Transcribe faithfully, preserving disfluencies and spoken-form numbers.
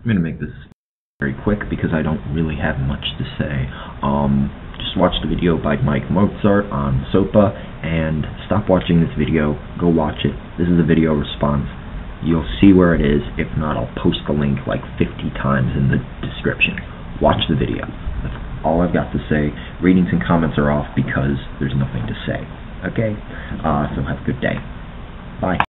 I'm gonna make this very quick because I don't really have much to say. Um, just watch the video by Mike Mozart on SOPA, and stop watching this video. Go watch it. This is a video response. You'll see where it is. If not, I'll post the link like fifty times in the description. Watch the video. That's all I've got to say. Readings and comments are off because there's nothing to say. Okay? Uh, so have a good day. Bye.